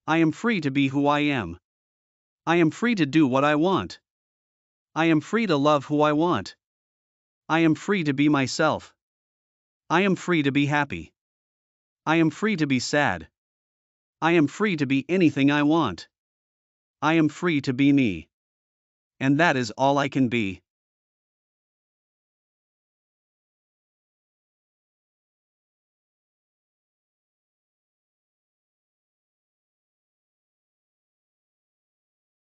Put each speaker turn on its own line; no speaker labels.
I am free to be who I am. I am free to do what I want. I am free to love who I want. I am free to be myself. I am free to be happy. I am free to be sad. I am free to be anything I want. I am free to be me. And that is all I can be.